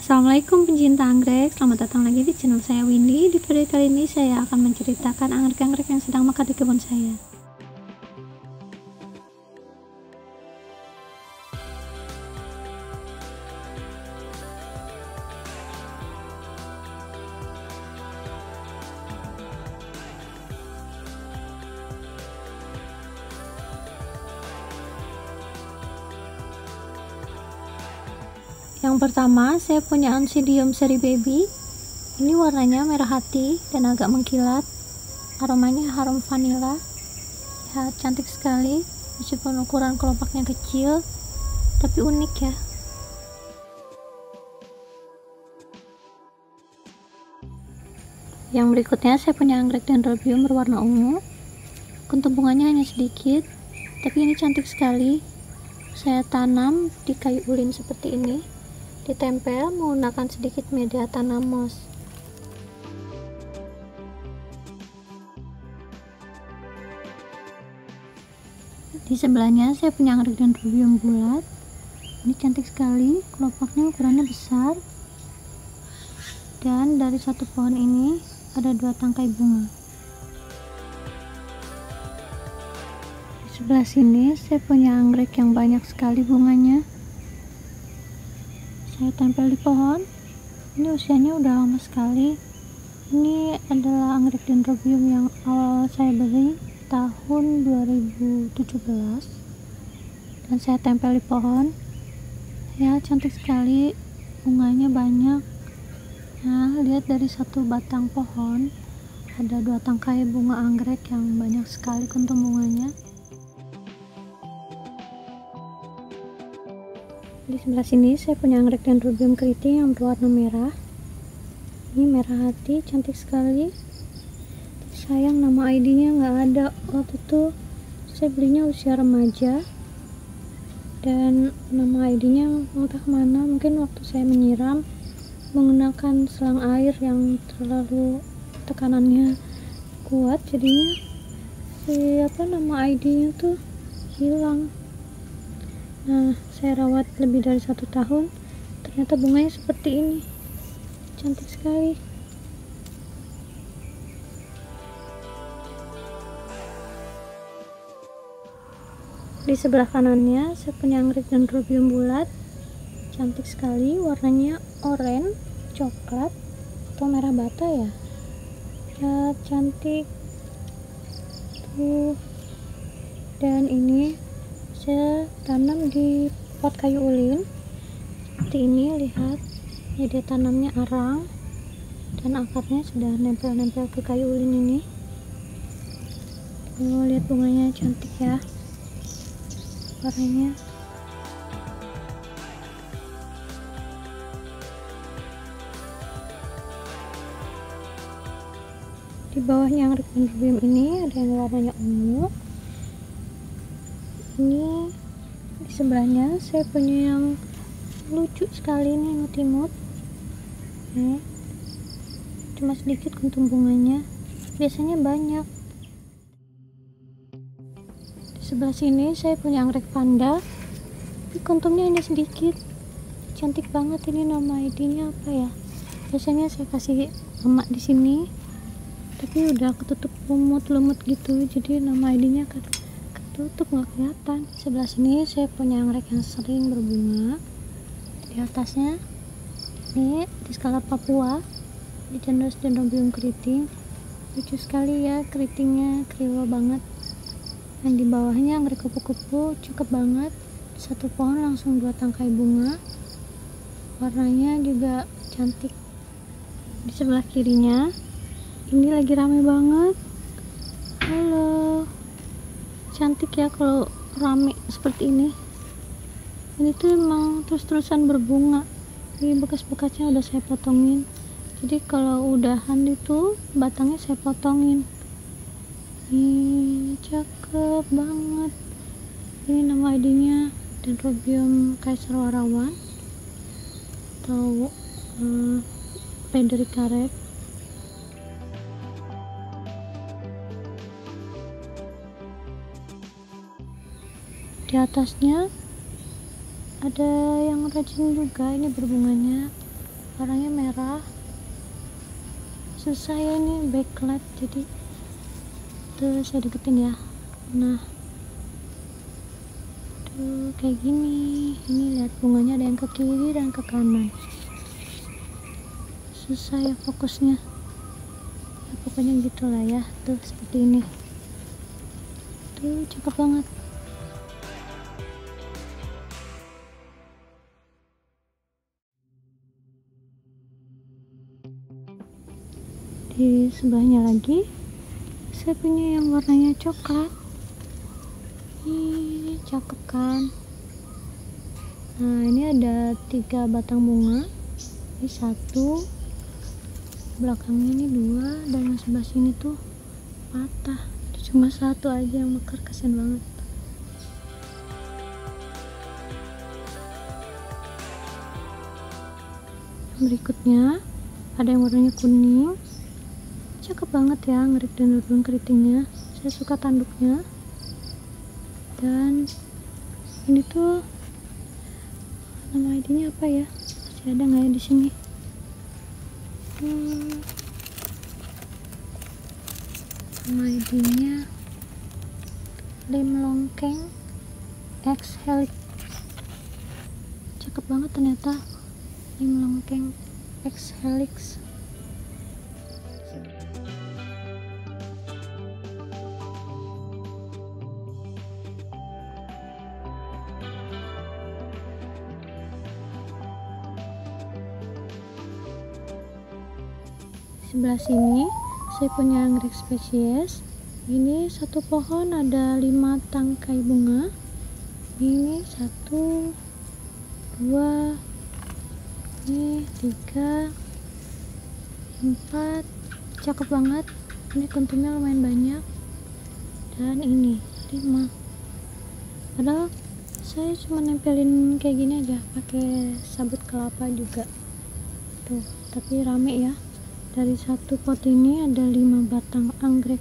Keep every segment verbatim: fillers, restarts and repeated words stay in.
Assalamualaikum pencinta anggrek, selamat datang lagi di channel saya Windy. Di video kali ini saya akan menceritakan anggrek-anggrek yang sedang mekar di kebun saya. Yang pertama, saya punya Oncidium seri baby. Ini warnanya merah hati dan agak mengkilat. Aromanya harum vanila. Lihat, cantik sekali. Meskipun ukuran kelopaknya kecil, tapi unik ya. Yang berikutnya, saya punya anggrek dendrobium berwarna ungu. Kuntum bunganya hanya sedikit, tapi ini cantik sekali. Saya tanam di kayu ulin seperti ini. Ditempel menggunakan sedikit media tanam moss. Di sebelahnya saya punya anggrek dendrobium bulat. Ini cantik sekali, kelopaknya ukurannya besar. Dan dari satu pohon ini ada dua tangkai bunga. Di sebelah sini saya punya anggrek yang banyak sekali bunganya. Saya tempel di pohon. Ini usianya udah lama sekali. Ini adalah anggrek dendrobium yang awal saya beli tahun dua ribu tujuh belas, dan saya tempel di pohon. Ya, cantik sekali, bunganya banyak. Nah, lihat dari satu batang pohon ada dua tangkai bunga anggrek yang banyak sekali kuntum bunganya. Di sebelah sini saya punya anggrek dendrobium keriting yang berwarna merah. Ini merah hati, cantik sekali. Sayang nama I D-nya nggak ada. Waktu itu saya belinya usia remaja, dan nama I D-nya entah kemana. Mungkin waktu saya menyiram menggunakan selang air yang terlalu tekanannya kuat, jadinya si apa nama I D-nya tuh hilang. Nah, saya rawat lebih dari satu tahun, ternyata bunganya seperti ini, cantik sekali. Di sebelah kanannya saya punya anggrek dendrobium bulat, cantik sekali, warnanya oranye, coklat atau merah bata ya. Ya, cantik tuh. Dan ini saya tanam di pot kayu ulin seperti ini. Lihat, media tanamnya arang dan akarnya sudah nempel-nempel ke kayu ulin ini. Tuh, lihat bunganya cantik ya, warnanya. Di bawahnya anggrek dendrobium ini ada yang warnanya ungu. Ini di sebelahnya saya punya yang lucu sekali nih, imut-imut. Nih, cuma sedikit kuntum bunganya, biasanya banyak. Di sebelah sini saya punya anggrek panda, tapi kuntumnya hanya sedikit. Cantik banget. Ini nama I D-nya apa ya? Biasanya saya kasih lemak di sini, tapi udah ketutup lumut-lumut gitu, jadi nama I D-nya kan tutup, nggak kelihatan. Sebelah sini saya punya anggrek yang sering berbunga. Di atasnya ini Discala Papua, di genus dendrobium keriting, lucu sekali ya, keritingnya kriwel banget. Dan di bawahnya anggrek kupu-kupu, cakep banget, satu pohon langsung dua tangkai bunga, warnanya juga cantik. Di sebelah kirinya ini lagi rame banget. Halo, cantik ya kalau rame seperti ini. Ini tuh emang terus-terusan berbunga. Ini bekas-bekasnya udah saya potongin, jadi kalau udahan itu batangnya saya potongin. Ini cakep banget. Ini nama I D-nya dendrobium kaisar warawan atau uh, Frederica Red. Di atasnya ada yang rajin juga, ini berbunganya warnanya merah. Susah ya ini backlight, jadi tuh saya deketin ya. Nah tuh kayak gini. Ini lihat bunganya ada yang ke kiri dan ke kanan. Susah ya fokusnya ya, pokoknya gitulah ya. Tuh seperti ini tuh, cakep banget. Di sebelahnya lagi saya punya yang warnanya coklat. Ih, cakep kan. Nah ini ada tiga batang bunga. Ini satu, belakangnya ini dua, dan yang sebelah sini tuh patah. Cuma satu aja yang mekar, kasian banget. Berikutnya ada yang warnanya kuning. Cakep banget ya, ngerik dan daun keritingnya. Saya suka tanduknya. Dan ini tuh nama I D-nya apa ya? Masih ada nggak ya di sini? Hmm, nama I D-nya Limlongkeng X Helix. Cakep banget ternyata, Limlongkeng X Helix. Sebelah sini saya punya anggrek spesies. Ini satu pohon ada lima tangkai bunga. Ini satu, dua, ini tiga, empat. Cakep banget. Ini kuntumnya lumayan banyak. Dan ini lima. Padahal saya cuma nempelin kayak gini aja, pakai sabut kelapa juga. Tuh, tapi rame ya. Dari satu pot ini ada lima batang anggrek.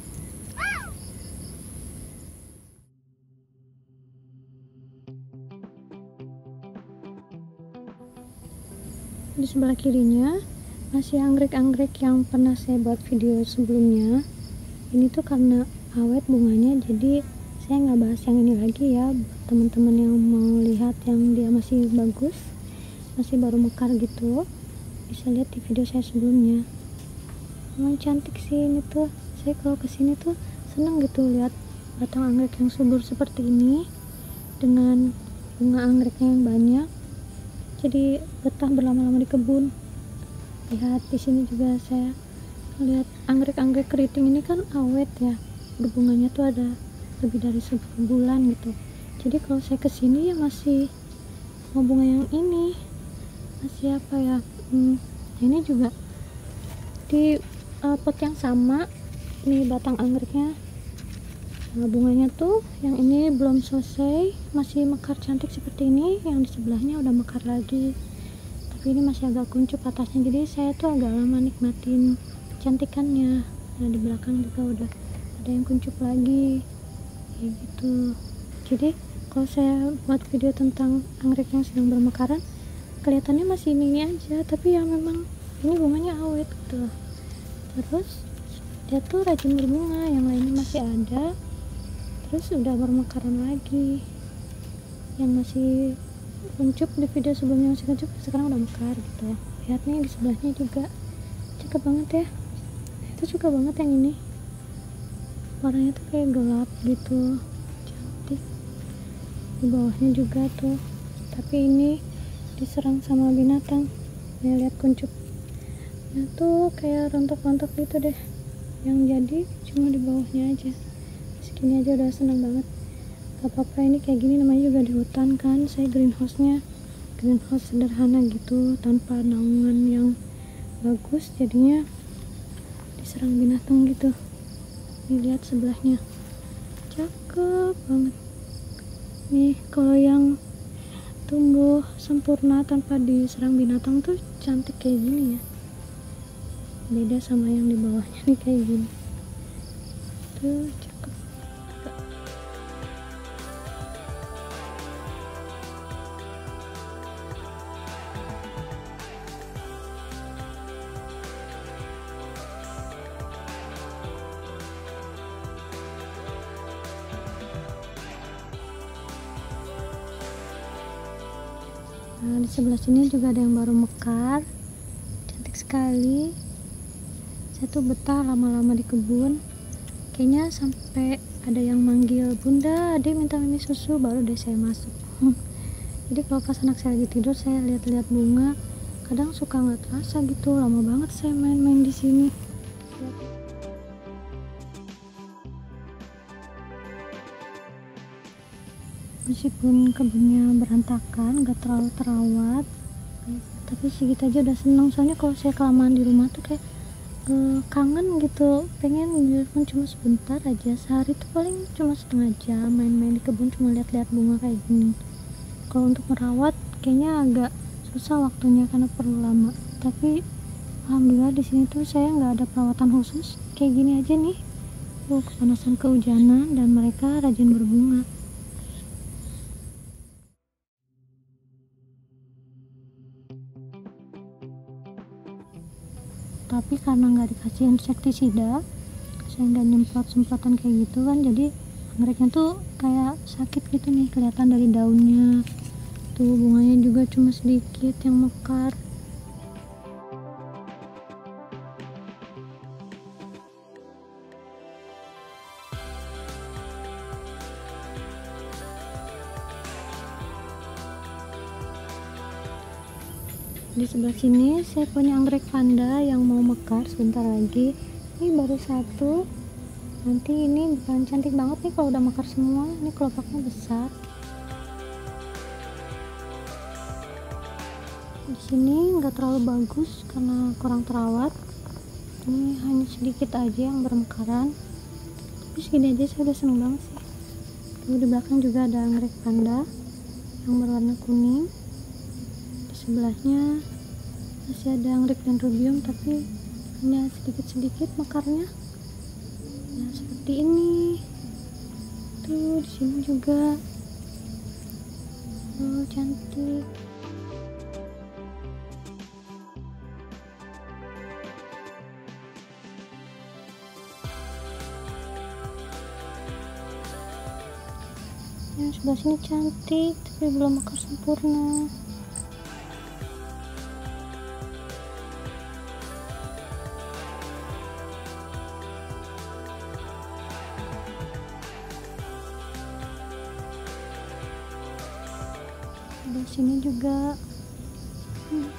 Di sebelah kirinya masih anggrek-anggrek yang pernah saya buat video sebelumnya. Ini tuh karena awet bunganya, jadi saya nggak bahas yang ini lagi ya. Teman-teman yang mau lihat yang dia masih bagus, masih baru mekar gitu, bisa lihat di video saya sebelumnya. Emang cantik sih ini tuh. Saya kalau kesini tuh seneng gitu lihat batang anggrek yang subur seperti ini dengan bunga anggreknya yang banyak. Jadi betah berlama-lama di kebun. Lihat di sini juga saya lihat anggrek-anggrek keriting ini kan awet ya. Berbunganya tuh ada lebih dari sebulan gitu. Jadi kalau saya kesini ya masih mau bunga yang ini. Masih apa ya? Hmm, ini juga di uh, pot yang sama. Ini batang anggreknya. Nah, bunganya tuh yang ini belum selesai, masih mekar cantik seperti ini. Yang di sebelahnya udah mekar lagi, tapi ini masih agak kuncup atasnya, jadi saya tuh agak lama nikmatin kecantikannya. Nah di belakang juga udah ada yang kuncup lagi kayak gitu. Jadi kalau saya buat video tentang anggrek yang sedang bermekaran, kelihatannya masih ini, ini aja, tapi ya memang ini bunganya awet gitu. Terus dia tuh rajin berbunga, yang lainnya masih ada, terus udah bermekaran lagi. Yang masih kuncup di video sebelumnya masih kuncup, sekarang udah mekar gitu. Lihat nih di sebelahnya juga cakep banget ya. Itu suka banget yang ini, warnanya tuh kayak gelap gitu, cantik. Di bawahnya juga tuh, tapi ini diserang sama binatang. Nih lihat kuncup, nah tuh kayak rontok-rontok gitu deh. Yang jadi cuma di bawahnya aja. Segini aja udah seneng banget. Gak apa-apa, ini kayak gini namanya juga di hutan kan. Saya greenhouse nya greenhouse sederhana gitu, tanpa naungan yang bagus, jadinya diserang binatang gitu. Nih lihat sebelahnya, cakep banget. Nih kalau yang tumbuh sempurna tanpa diserang binatang tuh cantik kayak gini ya, beda sama yang di bawahnya nih kayak gini tuh, cakep. Nah, di sebelah sini juga ada yang baru mekar, cantik sekali. Saya tuh betah lama-lama di kebun, kayaknya sampai ada yang manggil, "Bunda, Ade minta mimi susu," baru deh saya masuk. Jadi kalau pas anak saya lagi tidur, saya lihat-lihat bunga, kadang suka nggak terasa gitu, lama banget saya main-main di sini. Meskipun kebunnya berantakan, nggak terlalu terawat, tapi segitu aja udah seneng. Soalnya kalau saya kelamaan di rumah tuh kayak eh, kangen gitu, pengen walaupun cuma sebentar aja, sehari tuh paling cuma setengah jam main-main di kebun, cuma lihat-lihat bunga kayak gini. Kalau untuk merawat kayaknya agak susah waktunya karena perlu lama, tapi alhamdulillah di sini tuh saya nggak ada perawatan khusus, kayak gini aja nih. Oh, kepanasan kehujanan dan mereka rajin berbunga. Tapi karena nggak dikasih insektisida, saya nggak nyemprot-semprotan kayak gitu kan, jadi anggreknya tuh kayak sakit gitu nih, kelihatan dari daunnya. Tuh bunganya juga cuma sedikit yang mekar. Di sebelah sini saya punya anggrek panda yang mau mekar sebentar lagi. Ini baru satu, nanti ini bakalan cantik banget nih kalau udah mekar semua. Ini kelopaknya besar. Di sini nggak terlalu bagus karena kurang terawat. Ini hanya sedikit aja yang bermekaran, tapi segini aja saya udah seneng banget sih. Tuh di belakang juga ada anggrek panda yang berwarna kuning. Sebelahnya masih ada anggrek dendrobium, tapi hanya sedikit-sedikit mekarnya. Nah, seperti ini. Tuh di sini juga. Oh, cantik. Yang sebelah sini cantik, tapi belum mekar sempurna. Di sini juga. Hmm.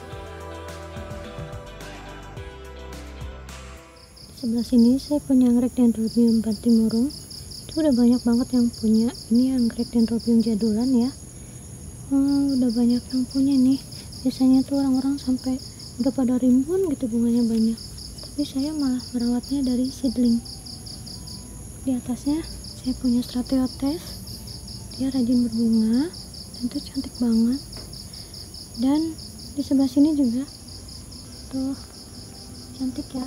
Di sebelah sini saya punya anggrek dendrobium bantimurung. Itu udah banyak banget yang punya. Ini anggrek dendrobium jadulan ya. Oh, udah banyak yang punya nih. Biasanya tuh orang-orang sampai udah pada rimbun gitu bunganya banyak. Tapi saya malah merawatnya dari seedling. Di atasnya saya punya Stratiotes. Dia rajin berbunga. Itu cantik banget. Dan di sebelah sini juga tuh cantik ya,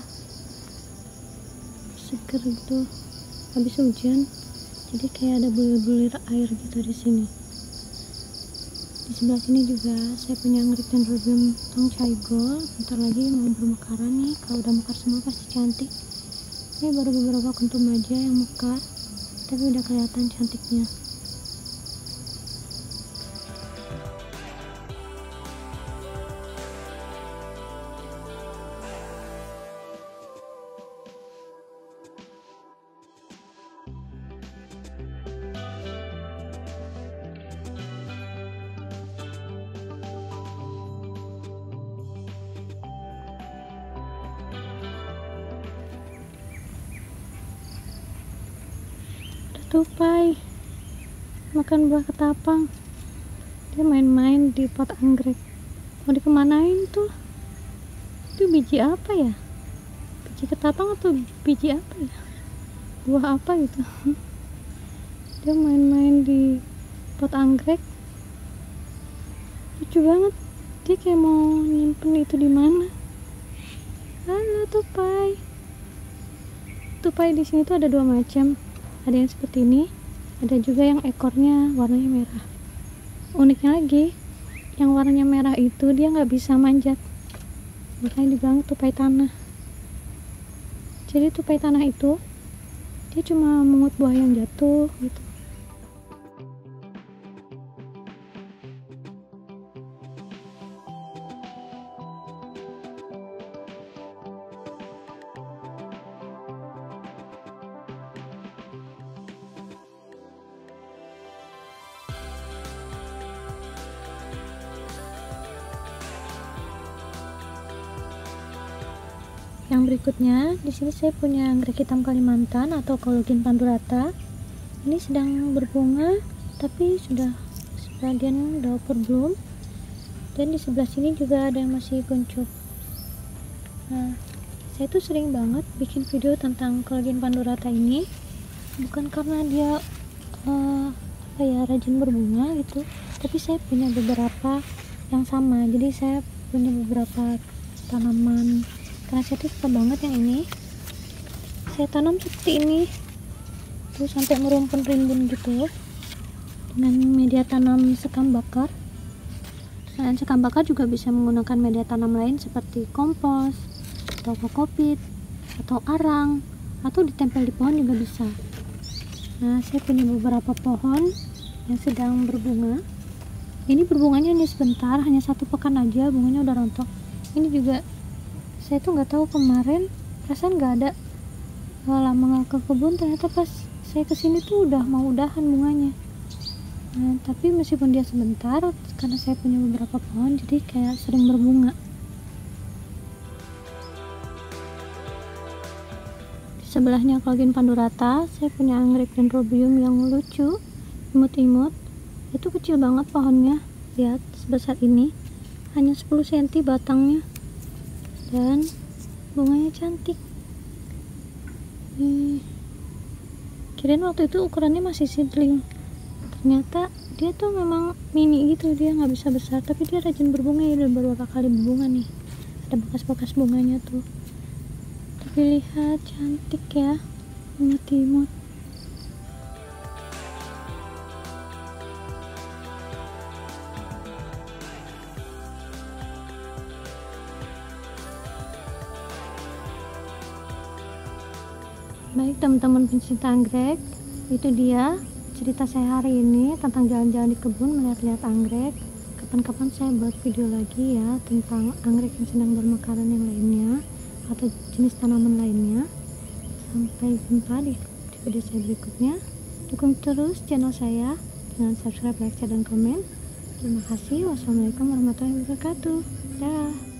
seger gitu habis hujan, jadi kayak ada bulir-bulir air gitu di sini. Di sebelah sini juga saya punya anggrek dendrobium tongchaigol, bentar lagi mau bermekaran nih. Kalau udah mekar semua pasti cantik. Ini baru beberapa kuntum aja yang mekar, tapi udah kelihatan cantiknya. Tupai makan buah ketapang, dia main-main di pot anggrek. Mau dikemanain tuh? Itu biji apa ya? Biji ketapang atau biji apa ya? Buah apa gitu? Dia main-main di pot anggrek, lucu banget. Dia kayak mau nyimpen itu di mana. Halo tupai. Tupai di sini tuh ada dua macam. Ada yang seperti ini, ada juga yang ekornya warnanya merah. Uniknya lagi, yang warnanya merah itu dia nggak bisa manjat, makanya dibilang tupai tanah. Jadi tupai tanah itu dia cuma mengut buah yang jatuh gitu. Yang berikutnya, di sini saya punya anggrek hitam Kalimantan atau Collagene pandurata. Ini sedang berbunga, tapi sudah sebagian udah over bloom. Dan di sebelah sini juga ada yang masih kuncup. Nah, saya tuh sering banget bikin video tentang Collagene pandurata ini, bukan karena dia uh, apa ya rajin berbunga gitu, tapi saya punya beberapa yang sama. Jadi saya punya beberapa tanaman karena saya tuh suka banget yang ini. Saya tanam seperti ini tuh sampai merumpun rimbun gitu dengan media tanam sekam bakar. Selain sekam bakar juga bisa menggunakan media tanam lain seperti kompos atau kokopit atau arang, atau ditempel di pohon juga bisa. Nah, saya punya beberapa pohon yang sedang berbunga. Ini berbunganya hanya sebentar, hanya satu pekan aja bunganya udah rontok. Ini juga saya tuh nggak tahu, kemarin perasaan nggak ada, lama nggak ke kebun, ternyata pas saya kesini tuh udah mau udahan bunganya. Nah, tapi meskipun dia sebentar, karena saya punya beberapa pohon jadi kayak sering berbunga. Di sebelahnya Collagene pandurata, saya punya anggrek dendrobium yang lucu, imut-imut. Itu kecil banget pohonnya, lihat sebesar ini, hanya sepuluh sentimeter batangnya, dan bunganya cantik. Nih, kirain waktu itu ukurannya masih seedling, ternyata dia tuh memang mini gitu, dia nggak bisa besar, tapi dia rajin berbunga ya, udah beberapa kali berbunga nih, ada bekas-bekas bunganya tuh. Tapi lihat cantik ya, imut-imut. Baik teman-teman pencinta anggrek, itu dia cerita saya hari ini tentang jalan-jalan di kebun melihat-lihat anggrek. Kapan-kapan saya buat video lagi ya tentang anggrek yang sedang bermekaran yang lainnya atau jenis tanaman lainnya. Sampai jumpa di video saya berikutnya. Dukung terus channel saya dengan subscribe, like, share, dan komen. Terima kasih. Wassalamualaikum warahmatullahi wabarakatuh. Dah.